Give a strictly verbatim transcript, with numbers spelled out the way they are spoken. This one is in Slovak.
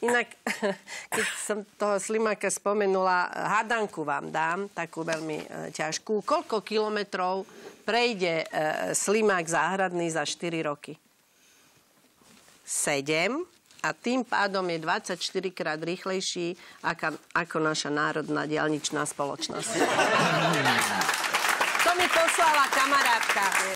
Inak, keď som toho slimáka spomenula, hadanku vám dám, takú veľmi e, ťažkú. Koľko kilometrov prejde e, slimák záhradný za štyri roky? sedem. A tým pádom je dvadsaťštyri krát rýchlejší ako, ako naša národná diaľničná spoločnosť. To mi poslala kamarátka.